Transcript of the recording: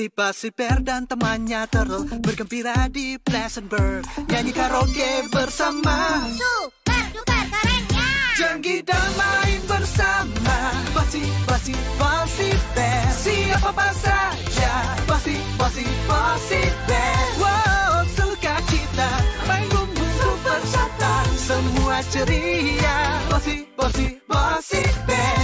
Super dan temannya terus bergembira di Pleasantburg, nyanyi karaoke bersama. Super duper kerennya. Jenggi dan main bersama. Basi band, siapa saja. Basi band. Wow, suka cita, main bumbu super sata, semua ceria. Basi band.